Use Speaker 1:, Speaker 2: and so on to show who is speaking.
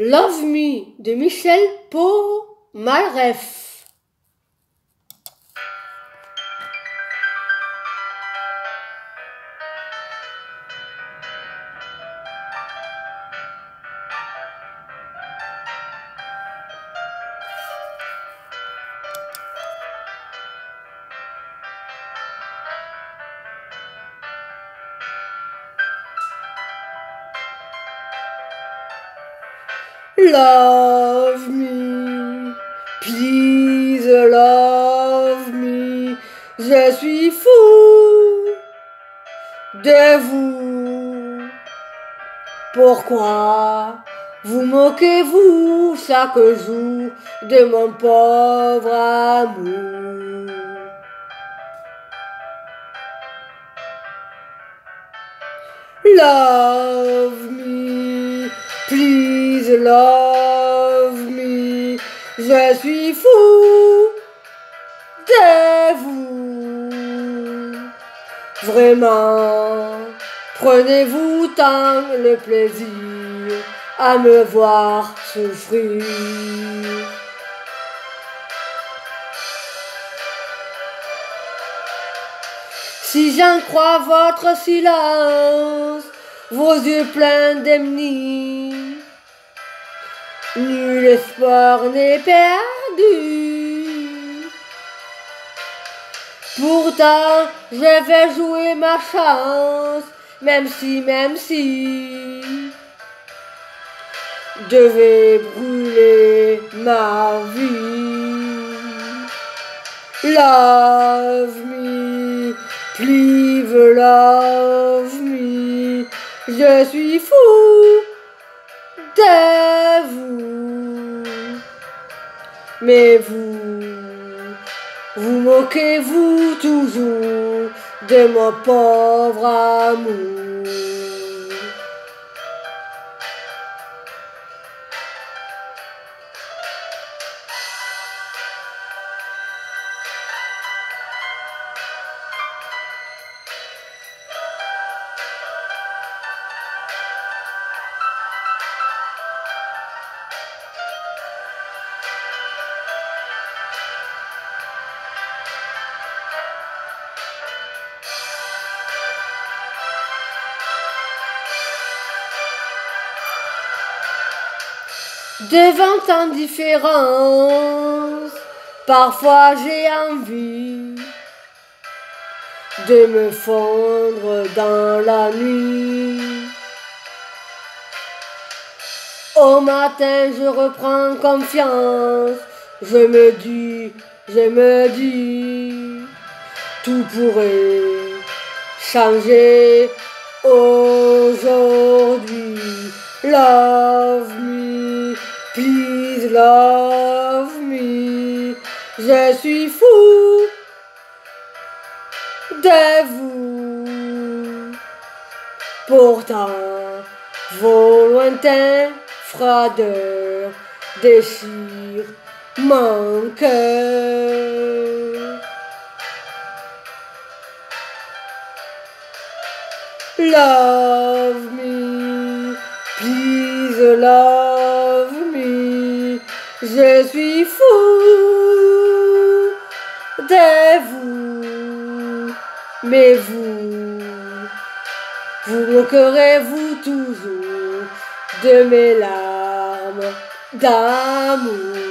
Speaker 1: Love Me de Michel Polnareff. Love me, please love me, je suis fou de vous. Pourquoi vous moquez-vous chaque jour de mon pauvre amour? Love me, please love me, je suis fou de vous. Vraiment, prenez-vous tant le plaisir à me voir souffrir. Si j'en crois votre silence, vos yeux pleins d'amnésie, nul espoir n'est perdu. Pourtant, je vais jouer ma chance, même si devait brûler ma vie. Love me, please love me, je suis fou de vous. Mais vous moquez-vous toujours de mon pauvre amour. Devant tant d'indifférence, parfois j'ai envie de me fondre dans la nuit. Au matin je reprends confiance, je me dis, tout pourrait changer aujourd'hui. Love me, please love me, je suis fou de vous. Pourtant, vos lointains froideurs déchirent mon cœur. Love me, please love me, je suis fou de vous. Mais vous moquerez-vous toujours de mes larmes d'amour?